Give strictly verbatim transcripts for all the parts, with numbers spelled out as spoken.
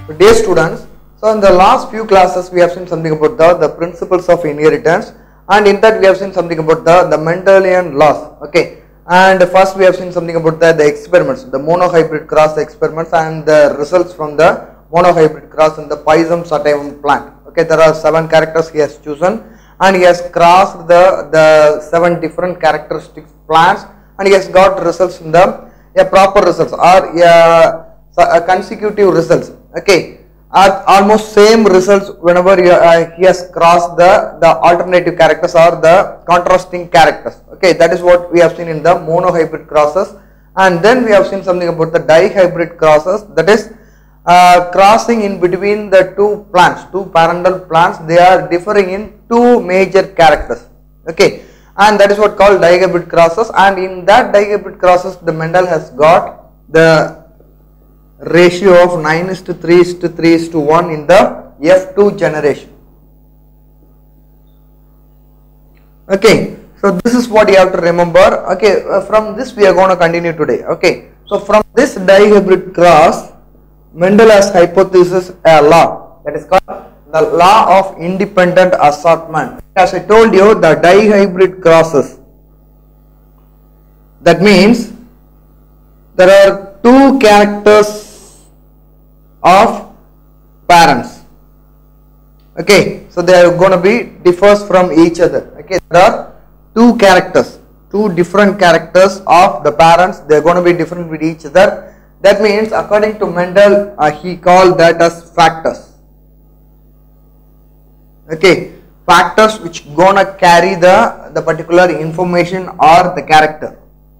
So dear students, so in the last few classes we have seen something about the, the principles of inheritance, and in that we have seen something about the, the Mendelian laws. Okay, and first we have seen something about the, the experiments, the monohybrid cross experiments and the results from the monohybrid cross in the Pisum sativum plant. Okay, there are seven characters he has chosen and he has crossed the, the seven different characteristic plants and he has got results in the a proper results or a, a consecutive results. Okay, are almost same results whenever you, uh, he has crossed the, the alternative characters or the contrasting characters. Okay, that is what we have seen in the monohybrid crosses, and then we have seen something about the dihybrid crosses, that is uh, crossing in between the two plants, two parental plants, they are differing in two major characters. Okay, and that is what called dihybrid crosses, and in that dihybrid crosses the Mendel has got the ratio of nine is to three is to three is to one in the F two generation. Okay, so this is what you have to remember. Okay, uh, from this we are going to continue today. Okay, so from this dihybrid cross, Mendel has hypothesis a law that is called the law of independent assortment. As I told you, the dihybrid crosses, that means there are two characters of parents. Okay, so they are going to be differs from each other. Okay, there are two characters, two different characters of the parents, they are going to be different with each other. That means according to Mendel, uh, he called that as factors. Okay, factors which gonna carry the the particular information or the character.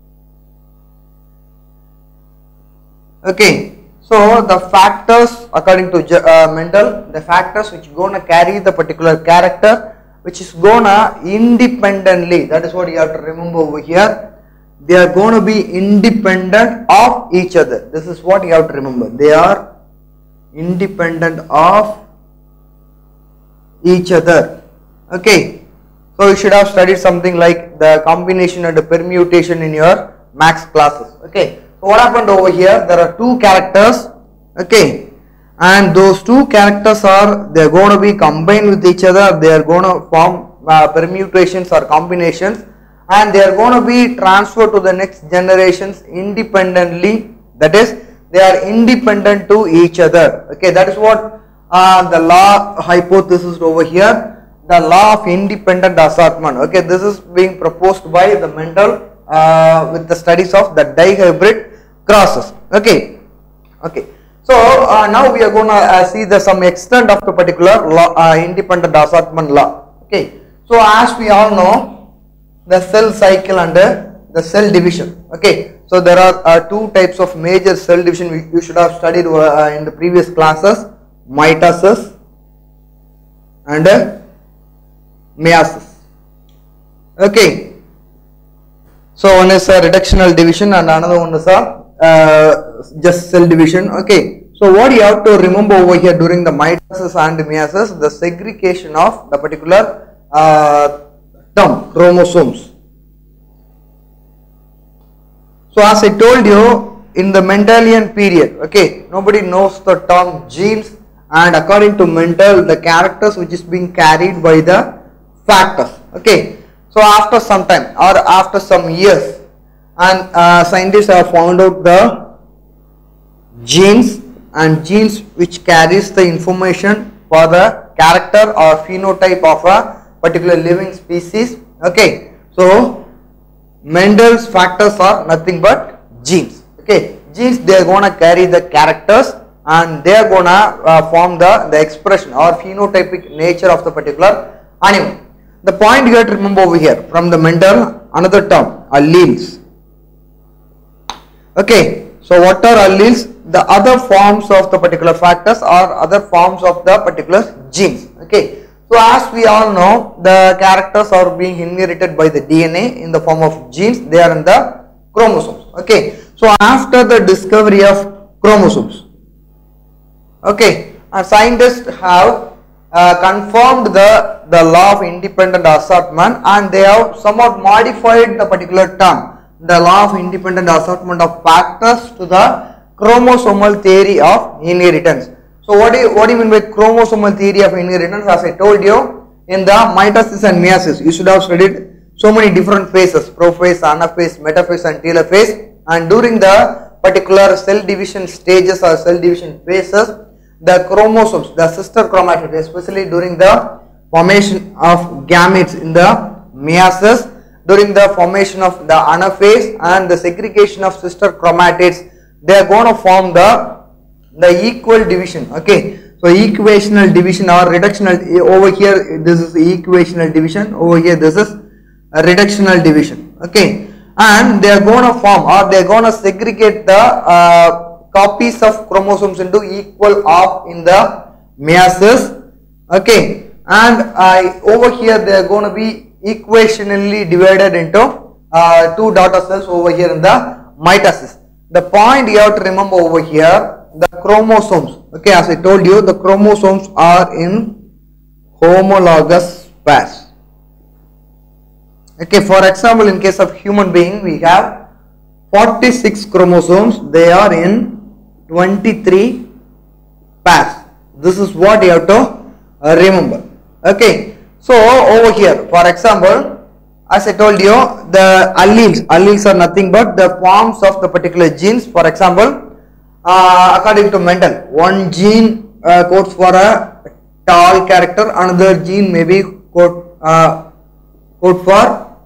Okay, so the factors according to uh, Mendel, the factors which gonna carry the particular character, which is gonna independently, that is what you have to remember over here, they are going to be independent of each other. This is what you have to remember, they are independent of each other. Okay, so you should have studied something like the combination and the permutation in your maths classes. Okay, so what happened over here, there are two characters. Okay, and those two characters are, they are going to be combined with each other, they are going to form uh, permutations or combinations, and they are going to be transferred to the next generations independently, that is they are independent to each other. Okay, that is what uh, the law hypothesis over here, the law of independent assortment. Okay, this is being proposed by the Mendel uh, with the studies of the dihybrid crosses. Okay, okay. So uh, now we are going to uh, see the some extent of the particular law, uh, independent assortment law. Okay, so as we all know, the cell cycle and uh, the cell division. Okay, so there are uh, two types of major cell division we, you should have studied uh, in the previous classes, mitosis and uh, meiosis. Okay, so one is a reductional division and another one is a uh, just cell division. Okay, so what you have to remember over here during the mitosis and meiosis, the segregation of the particular uh, term chromosomes. So as I told you, in the Mendelian period, okay, nobody knows the term genes, and according to Mendel, the characters which is being carried by the factors. Okay, so after some time or after some years, and uh, scientists have found out the genes, and genes which carries the information for the character or phenotype of a particular living species. Okay, so Mendel's factors are nothing but genes. Okay, genes, they are going to carry the characters and they are going to uh, form the, the expression or phenotypic nature of the particular animal. The point you have to remember over here from the Mendel, another term, alleles. Okay, so what are alleles? The other forms of the particular factors or other forms of the particular genes. Okay, so as we all know, the characters are being inherited by the D N A in the form of genes, they are in the chromosomes. Okay, so after the discovery of chromosomes, okay, uh, scientists have uh, confirmed the, the law of independent assortment, and they have somewhat modified the particular term, the law of independent assortment of factors, to the chromosomal theory of inheritance. So what do you, what do you mean by chromosomal theory of inheritance? As I told you, in the mitosis and meiosis, you should have studied so many different phases: prophase, anaphase, metaphase and telophase. And during the particular cell division stages or cell division phases, the chromosomes, the sister chromatids, especially during the formation of gametes in the meiosis, during the formation of the anaphase and the segregation of sister chromatids, they are going to form the the equal division. Okay, so equational division or reductional, over here this is equational division, over here this is a reductional division. Okay, and they are going to form or they are going to segregate the uh, copies of chromosomes into equal half in the meiosis. Okay, and uh, over here they are going to be equationally divided into uh, two daughter cells over here in the mitosis. The point you have to remember over here, the chromosomes, okay, as I told you, the chromosomes are in homologous pairs. Okay, for example, in case of human being, we have forty-six chromosomes, they are in twenty-three pairs. This is what you have to uh, remember. Okay, so over here, for example, as I told you, the alleles, alleles are nothing but the forms of the particular genes. For example, uh, according to Mendel, one gene uh, codes for a tall character, another gene may be code, uh, code for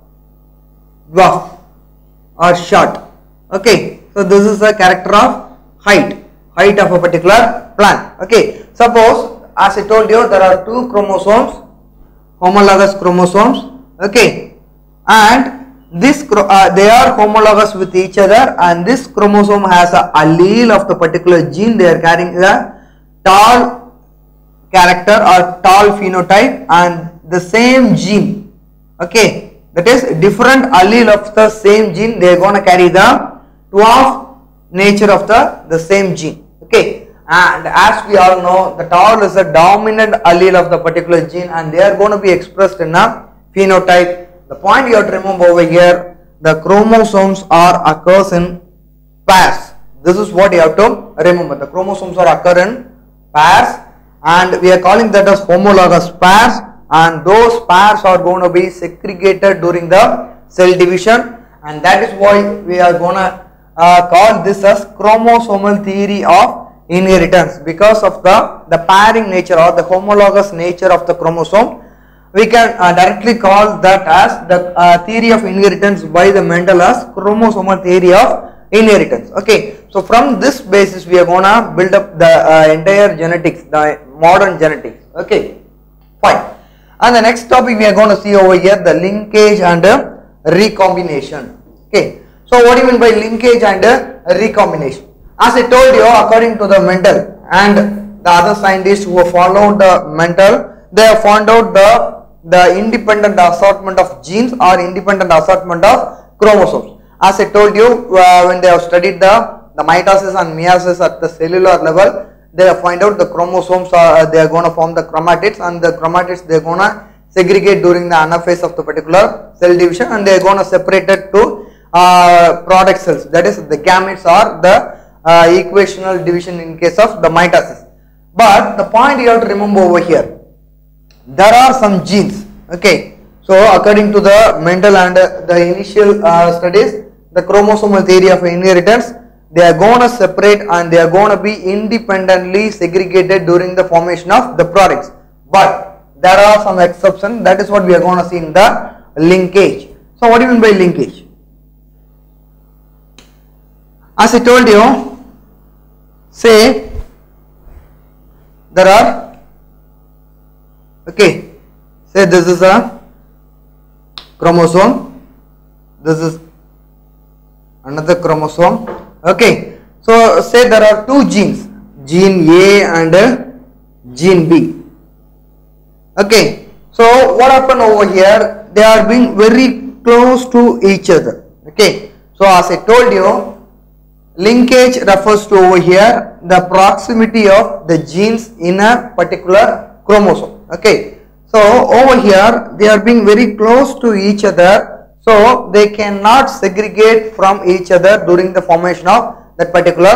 dwarf or short. Okay, so this is a character of height, height of a particular plant. Okay, suppose as I told you, there are two chromosomes, homologous chromosomes. Okay, and this uh, they are homologous with each other, and this chromosome has a allele of the particular gene. They are carrying a tall character or tall phenotype, and the same gene, okay, that is different allele of the same gene, they are going to carry the dwarf nature of the the same gene. Okay, and as we all know, the tall is a dominant allele of the particular gene, and they are going to be expressed in a phenotype. The point you have to remember over here, the chromosomes are occurs in pairs. This is what you have to remember. The chromosomes are occur in pairs, and we are calling that as homologous pairs, and those pairs are going to be segregated during the cell division, and that is why we are going to uh, call this as chromosomal theory of inheritance. Because of the, the pairing nature or the homologous nature of the chromosome, we can uh, directly call that as the uh, theory of inheritance by the Mendel as chromosomal theory of inheritance. Okay, so from this basis we are gonna build up the uh, entire genetics, the modern genetics. Okay, fine. And the next topic we are going to see over here, the linkage and uh, recombination. Okay, so what do you mean by linkage and uh, recombination? As I told you, according to the Mendel and the other scientists who have followed the Mendel, they have found out the the independent assortment of genes or independent assortment of chromosomes. As I told you, uh, when they have studied the, the mitosis and meiosis at the cellular level, they have found out the chromosomes are, uh, they are going to form the chromatids, and the chromatids they are going to segregate during the anaphase of the particular cell division, and they are going to separate it to uh, product cells, that is the gametes or the uh, equational division in case of the mitosis. But the point you have to remember over here, there are some genes. Okay, so according to the Mendel and uh, the initial uh, studies, the chromosomal theory of inheritance, they are going to separate and they are going to be independently segregated during the formation of the products. But there are some exceptions. That is what we are going to see in the linkage. So what do you mean by linkage? As I told you, say there are, okay, say this is a chromosome, this is another chromosome. Okay, so say there are two genes, gene A and uh, gene B. Okay, so what happened over here, they are being very close to each other. Okay, so as I told you, linkage refers to over here the proximity of the genes in a particular chromosome. Okay, so over here they are being very close to each other, so they cannot segregate from each other during the formation of that particular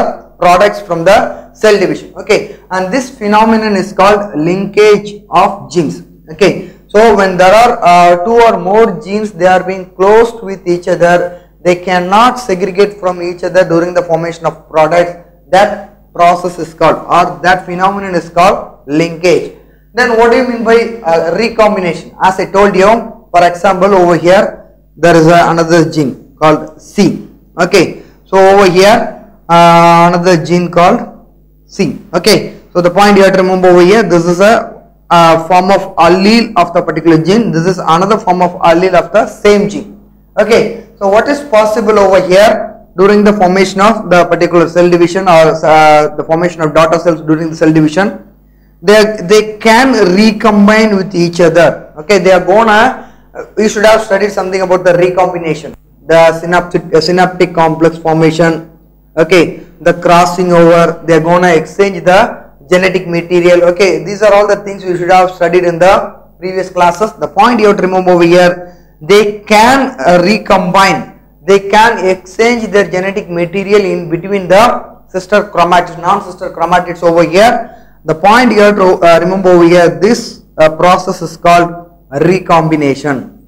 products from the cell division. Okay, and this phenomenon is called linkage of genes. Okay, so when there are uh, two or more genes, they are being closed with each other, they cannot segregate from each other during the formation of products. That process is called, or that phenomenon is called linkage. Then what do you mean by uh, recombination? As I told you, for example, over here there is a, another gene called C. Okay, so over here uh, another gene called C. Okay, so the point you have to remember over here, this is a uh, form of allele of the particular gene, this is another form of allele of the same gene. Okay, so what is possible over here during the formation of the particular cell division, or uh, the formation of daughter cells during the cell division? They, they can recombine with each other. Okay, they are gonna, uh, you should have studied something about the recombination, the synaptic, uh, synaptic complex formation. Okay, the crossing over, they are gonna exchange the genetic material. Okay, these are all the things you should have studied in the previous classes. The point you have to remember over here, they can uh, recombine, they can exchange their genetic material in between the sister chromatids, non-sister chromatids over here. The point you have to uh, remember over here, this uh, process is called recombination.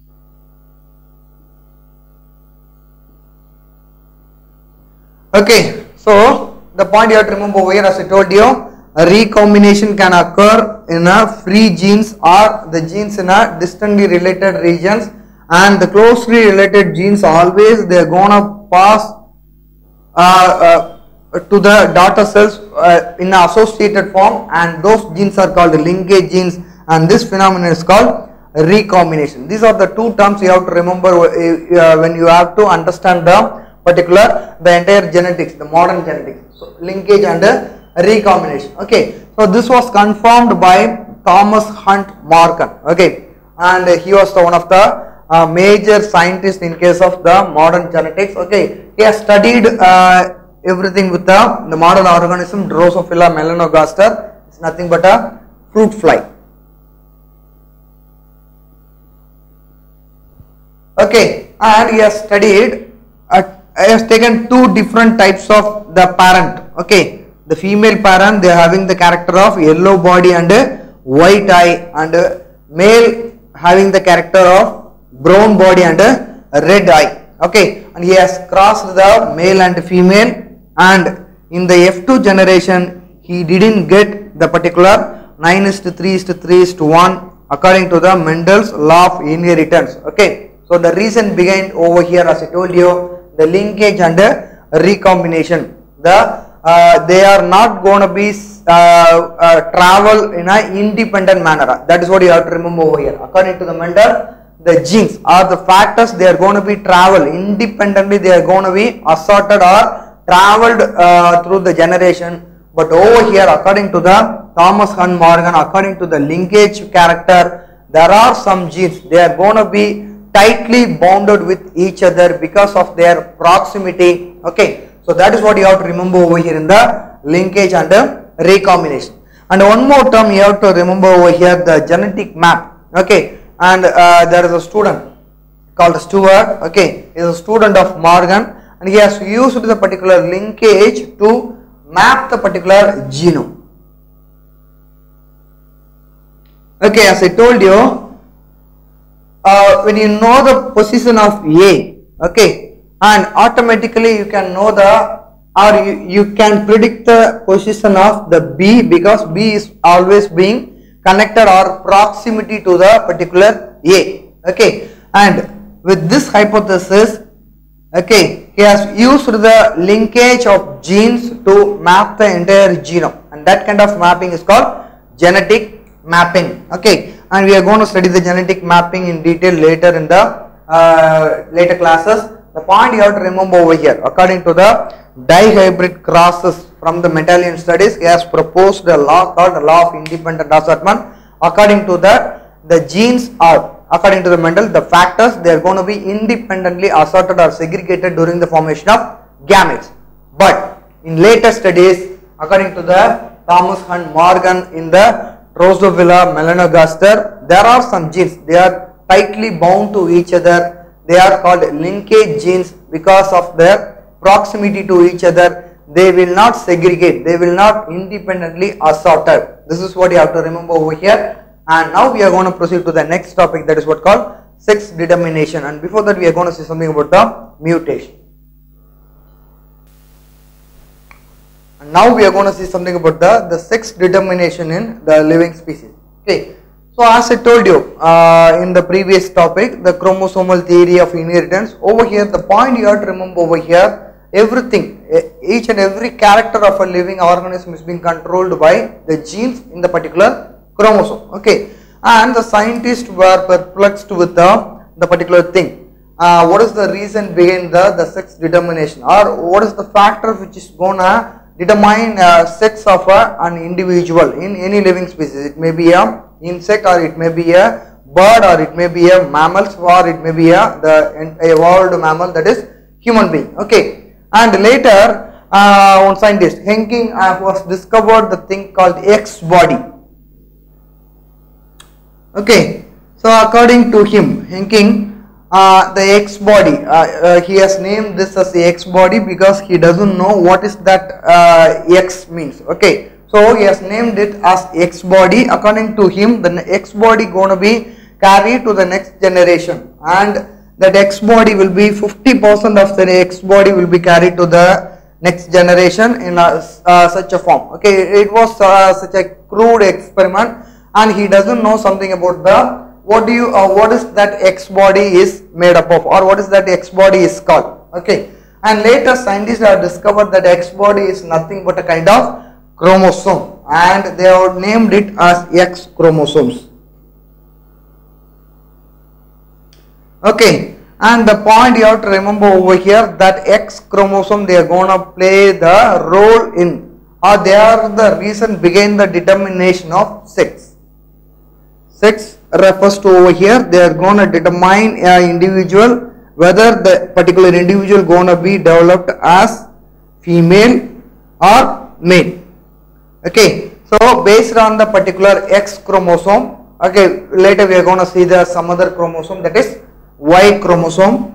Okay, so the point you have to remember over here, as I told you, a recombination can occur in a free genes or the genes in a distantly related regions, and the closely related genes always they are gonna pass uh, uh, to the daughter cells uh, in an associated form, and those genes are called linkage genes, and this phenomenon is called recombination. These are the two terms you have to remember uh, when you have to understand the particular, the entire genetics, the modern genetics. So linkage and uh, recombination. Okay, so this was confirmed by Thomas Hunt Morgan. Okay, and uh, he was the one of the uh, major scientists in case of the modern genetics. Okay, he has studied uh, everything with the, the modern organism Drosophila melanogaster. It's nothing but a fruit fly. Okay, and he has studied, uh, he has taken two different types of the parent. Okay, the female parent, they are having the character of yellow body and white eye, and male having the character of brown body and red eye. Okay, and he has crossed the male and female, and in the F two generation he didn't get the particular nine is to three is to three is to one according to the Mendel's law of inheritance. Okay, so the reason behind over here, as I told you, the linkage and recombination, the uh, they are not going to be uh, uh, travel in an independent manner. That is what you have to remember over here. According to the Mendel, the genes or the factors, they are going to be travel independently, they are going to be assorted or traveled uh, through the generation. But over here, according to the Thomas Hunt Morgan, according to the linkage character, there are some genes, they are going to be tightly bounded with each other because of their proximity. Okay, so that is what you have to remember over here in the linkage and the recombination. And one more term you have to remember over here, the genetic map. Okay, and uh, there is a student called Stewart. Okay, he is a student of Morgan, and he has used the particular linkage to map the particular genome. Okay, as I told you, uh, when you know the position of A, okay, and automatically you can know the, or you, you can predict the position of the B, because B is always being connected or proximity to the particular A. Okay, and with this hypothesis, okay, he has used the linkage of genes to map the entire genome, and that kind of mapping is called genetic mapping. Okay, and we are going to study the genetic mapping in detail later in the uh, later classes. The point you have to remember over here, according to the dihybrid crosses from the Mendelian studies, he has proposed a law called the law of independent assortment. According to that, the genes are, according to the Mendel, the factors, they are going to be independently assorted or segregated during the formation of gametes. But in later studies, according to the Thomas Hunt Morgan, in the Drosophila melanogaster, there are some genes, they are tightly bound to each other. They are called linkage genes because of their proximity to each other. they will not segregate, they will not independently assorted. This is what you have to remember over here. And now we are going to proceed to the next topic, that is what called sex determination. And before that, we are going to see something about the mutation. And now we are going to see something about the, the sex determination in the living species. Okay. So as I told you uh, in the previous topic, the chromosomal theory of inheritance, over here the point you have to remember over here, everything, each and every character of a living organism is being controlled by the genes in the particular chromosome. Okay. And the scientists were perplexed with the, the particular thing. Uh, what is the reason behind the, the sex determination, or what is the factor which is gonna determine uh, sex of a, an individual in any living species? It may be a insect, or it may be a bird, or it may be a mammals, or it may be a the evolved mammal, that is human being. Okay. And later uh, one scientist Henking uh, was discovered the thing called X body. Okay. So according to him, Henking, uh, the X body, uh, uh, he has named this as the X body because he doesn't know what is that uh, X means. Okay. So he has named it as X body. According to him, the X body gonna be carried to the next generation, and that X body will be fifty percent of the X body will be carried to the next generation in a, uh, such a form. Okay, it was uh, such a crude experiment, and he doesn't know something about the what do you uh, what is that X body is made up of, or what is that X body is called. Okay, and later scientists have discovered that X body is nothing but a kind of chromosome, and they have named it as X chromosomes. Okay, and the point you have to remember over here, that X chromosome, they are going to play the role in, or they are the reason behind the determination of sex. Sex refers to over here, they are going to determine an individual, whether the particular individual going to be developed as female or male. Okay, so based on the particular X chromosome, okay, later we are going to see the some other chromosome, that is Y chromosome.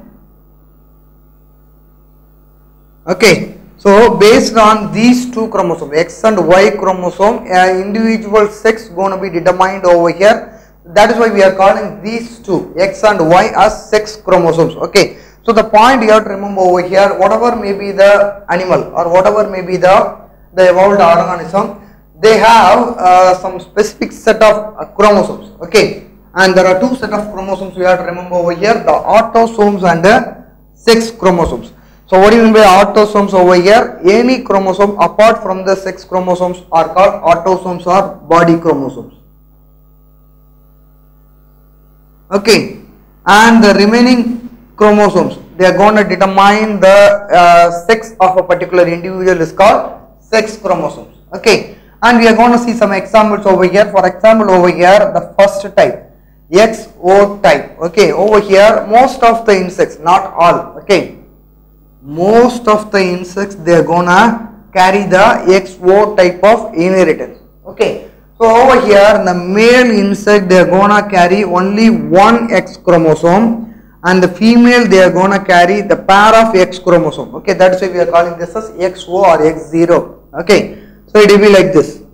Okay, so based on these two chromosomes, X and Y chromosome, an individual sex going to be determined over here. That is why we are calling these two, X and Y, as sex chromosomes. Okay, so the point you have to remember over here, whatever may be the animal, or whatever may be the the evolved organism, they have uh, some specific set of uh, chromosomes. Okay, and there are two set of chromosomes we have to remember over here, the autosomes and the sex chromosomes. So what do you mean by autosomes over here? Any chromosome apart from the sex chromosomes are called autosomes or body chromosomes. Okay, and the remaining chromosomes, they are going to determine the uh, sex of a particular individual is called sex chromosomes. Okay, and we are going to see some examples over here. For example, over here, the first type, X O type. Okay, over here, most of the insects, not all, okay, most of the insects, they are going to carry the X O type of inheritance. Okay, so over here, the male insect, they are going to carry only one X chromosome, and the female, they are going to carry the pair of X chromosome. Okay, that's why we are calling this as X O or X zero. Okay, so it will be like this.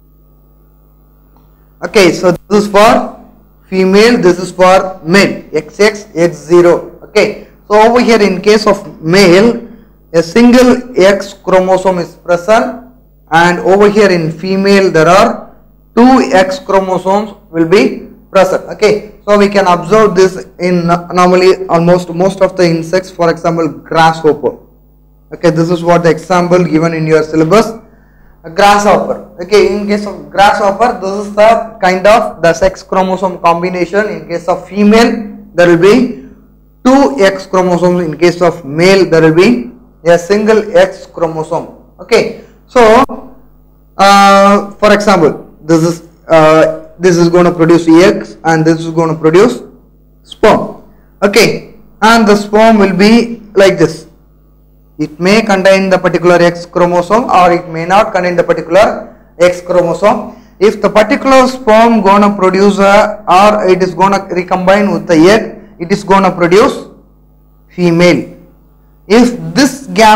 Okay, so this is for female, this is for male, X X, X zero. Okay, so over here, in case of male, a single X chromosome is present, and over here in female, there are two X chromosomes will be present. Okay, so we can observe this in normally almost most of the insects. For example, grasshopper. Okay, this is what the example given in your syllabus. A grasshopper. Okay, in case of grasshopper, this is the kind of the sex chromosome combination. In case of female, there will be two X chromosomes. In case of male, there will be a single X chromosome. Okay, so uh, for example, this is uh, this is going to produce eggs, and this is going to produce sperm. Okay, and the sperm will be like this. It may contain the particular X chromosome, or it may not contain the particular X chromosome. If the particular sperm gonna produce a, or it is gonna recombine with the egg, it is gonna produce female. If this gamete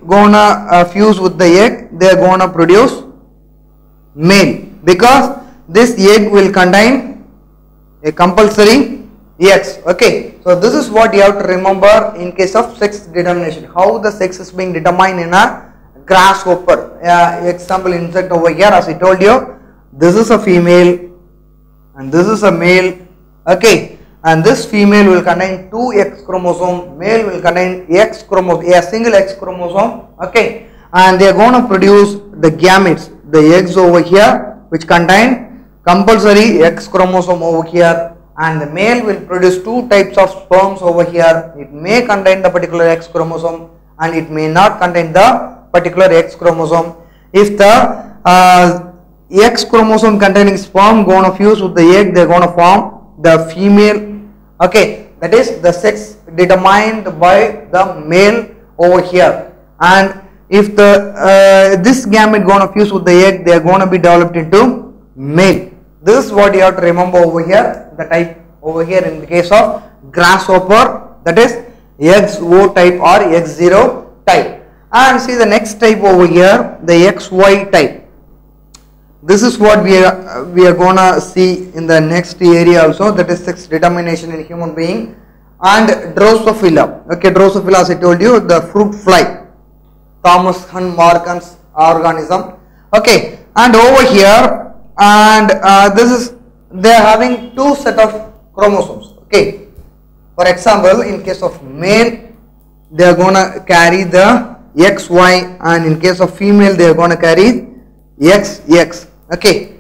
gonna uh, fuse with the egg, they are gonna produce male, because this egg will contain a compulsory X. Okay, so this is what you have to remember in case of sex determination, how the sex is being determined in a grasshopper. Uh, example insect over here, as I told you, this is a female and this is a male. Okay, and this female will contain two X chromosome, male will contain X chromosome, a single X chromosome. Okay, and they are going to produce the gametes, the eggs over here, which contain compulsory X chromosome over here, and the male will produce two types of sperms over here. It may contain the particular X chromosome and it may not contain the particular X chromosome. If the uh, X chromosome containing sperm gonna fuse with the egg, they are gonna form the female. Okay, that is the sex determined by the male over here. And if the uh, this gamete gonna fuse with the egg, they are gonna be developed into male. This is what you have to remember over here. The type over here in the case of grasshopper, that is X O type or X zero type. And see the next type over here, the X Y type. This is what we are we are gonna see in the next area also, that is sex determination in human being. And Drosophila. Okay, Drosophila, as I told you, the fruit fly, Thomas Hunt Morgan's organism. Okay, and over here, and uh, this is, they are having two set of chromosomes. Okay, for example, in case of male, they are gonna carry the X Y, and in case of female, they are gonna carry X X. Okay,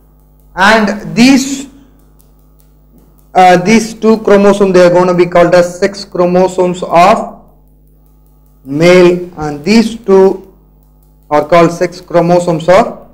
and these uh, these two chromosomes, they are going to be called as sex chromosomes of male, and these two are called sex chromosomes of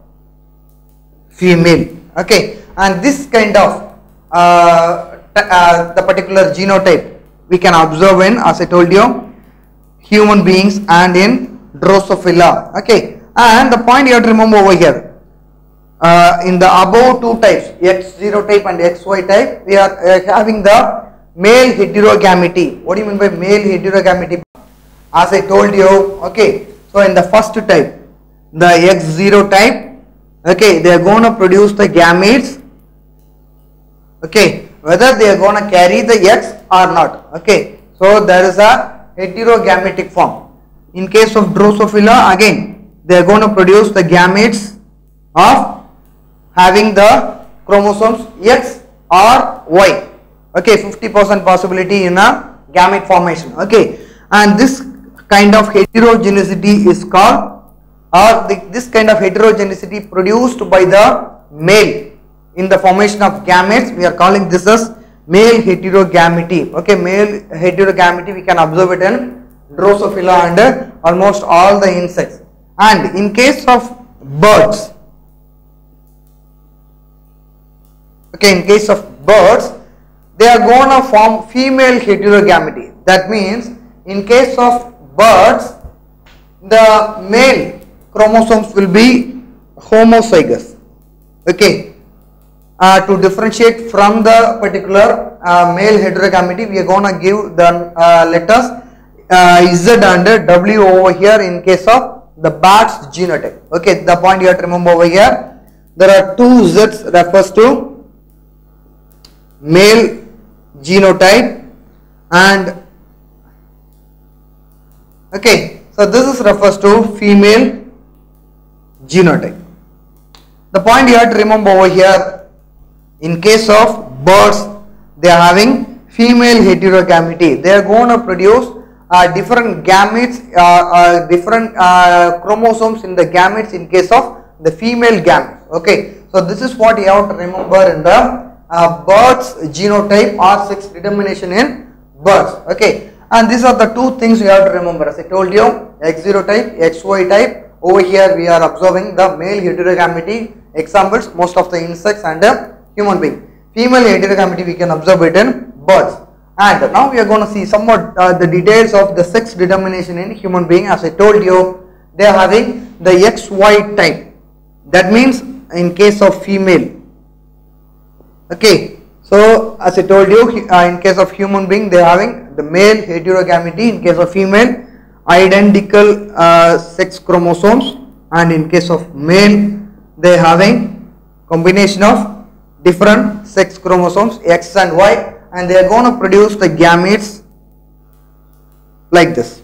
female. Okay, and this kind of uh, uh, the particular genotype we can observe in, as I told you, human beings and in Drosophila. Okay, and the point you have to remember over here, uh, in the above two types, X zero type and X Y type, we are uh, having the male heterogamety. What do you mean by male heterogamety? As I told you, okay, so in the first type, the X zero type, okay, they are going to produce the gametes, okay, whether they are going to carry the X or not. Okay, so there is a heterogametic form. In case of Drosophila, again, they are going to produce the gametes of having the chromosomes X or Y. Okay, fifty percent possibility in a gamete formation. Okay, and this kind of heterogeneity is called, or the, this kind of heterogeneity produced by the male in the formation of gametes, we are calling this as male heterogamety. Okay, male heterogamety, we can observe it in Drosophila and uh, almost all the insects. And in case of birds, okay, in case of birds, they are going to form female heterogamety. That means in case of birds, the male chromosomes will be homozygous. Okay, uh, to differentiate from the particular uh, male heterogamety, we are going to give the uh, letters uh, Z and W over here in case of the bat's genotype. Okay, the point you have to remember over here, there are two Z's refers to male genotype, and okay, so this is refers to female genotype. The point you have to remember over here, in case of birds, they are having female heterogamety. They are going to produce uh, different gametes, uh, uh, different uh, chromosomes in the gametes in case of the female gametes. Okay, so this is what you have to remember in the uh, birds genotype or sex determination in birds. Okay, and these are the two things you have to remember. As I told you, X zero type, X Y type. Over here we are observing the male heterogamety. Examples, most of the insects and uh, human being. Female heterogamety we can observe it in birds. And now we are going to see somewhat uh, the details of the sex determination in human being. As I told you, they are having the X Y type. That means in case of female. Okay, so as I told you, uh, in case of human being, they are having the male heterogamety. In case of female, identical uh, sex chromosomes, and in case of male they having combination of different sex chromosomes X and Y, and they are going to produce the gametes like this.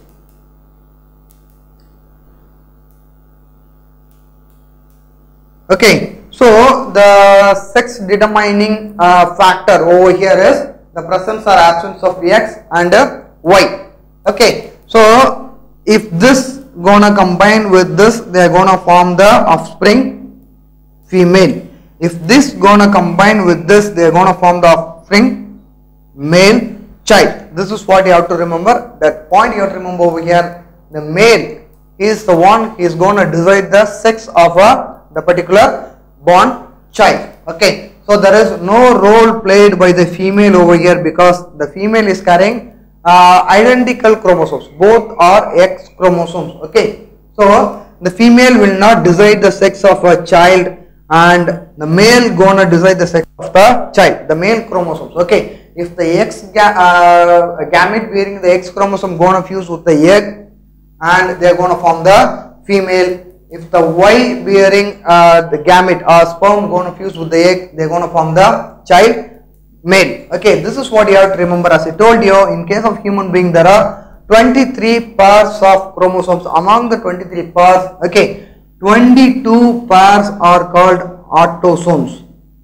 Okay, so the sex determining uh, factor over here is the presence or absence of X and uh, Y. Okay, so if this gonna combine with this, they are gonna form the offspring female. If this gonna combine with this, they are gonna form the offspring male child. This is what you have to remember. That point you have to remember over here. The male is the one who is gonna decide the sex of a the particular born child. Okay, so there is no role played by the female over here, because the female is carrying uh, identical chromosomes. Both are X chromosomes. Okay, so the female will not decide the sex of a child, and the male gonna decide the sex of the child, the male chromosomes. Okay, if the X ga uh, gamete bearing the X chromosome gonna fuse with the egg, and they are gonna form the female. If the Y bearing uh, the gamete or sperm going to fuse with the egg, they are going to form the child male. Okay, this is what you have to remember. As I told you, in case of human being, there are twenty-three pairs of chromosomes. Among the twenty-three pairs, okay, twenty-two pairs are called autosomes,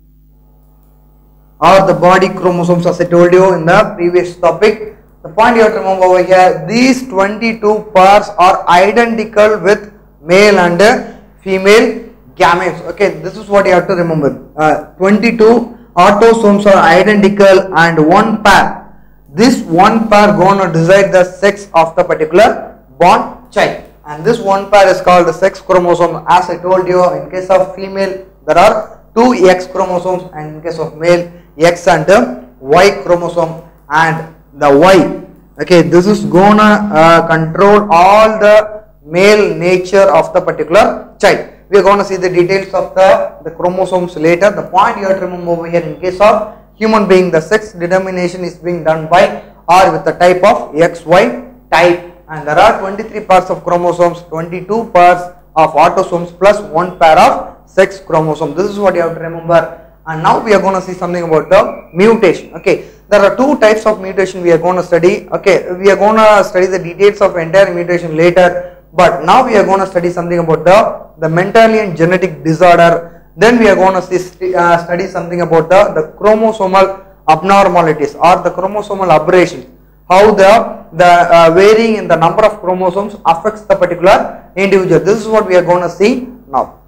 or the body chromosomes, as I told you in the previous topic. The point you have to remember over here, these twenty-two pairs are identical with male and female gametes. Okay, this is what you have to remember. Uh, twenty-two autosomes are identical, and one pair, this one pair gonna decide the sex of the particular born child, and this one pair is called the sex chromosome. As I told you, in case of female there are two X chromosomes, and in case of male, X and Y chromosome, and the Y, okay, this is gonna uh, control all the male nature of the particular child. We are going to see the details of the, the chromosomes later. The point you have to remember over here, in case of human being, the sex determination is being done by or with the type of X Y type, and there are twenty-three pairs of chromosomes, twenty-two pairs of autosomes plus one pair of sex chromosomes. This is what you have to remember. And now we are going to see something about the mutation. Okay, there are two types of mutation we are going to study. Okay, we are going to study the details of entire mutation later. But now we are going to study something about the, the Mendelian genetic disorder. Then we are going to see, uh, study something about the, the chromosomal abnormalities or the chromosomal aberrations. How the, the uh, varying in the number of chromosomes affects the particular individual. This is what we are going to see now.